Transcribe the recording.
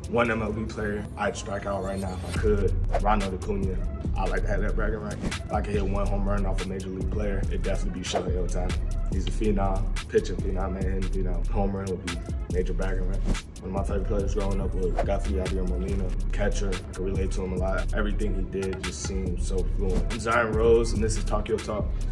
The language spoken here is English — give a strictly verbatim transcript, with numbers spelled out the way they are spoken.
One M L B player I'd strike out right now if I could. Ronald Acuña. I'd like to have that bragging right. If I could hit one home run off a major league player, it'd definitely be Shohei Ohtani. He's a phenom, pitching phenom, man, hitting phenom. Home run would be major bragging right. One of my favorite players growing up was definitely Yadier Molina. Catcher, I could relate to him a lot. Everything he did just seemed so fluent. I'm Zion Rose, and this is Talk Your Talk.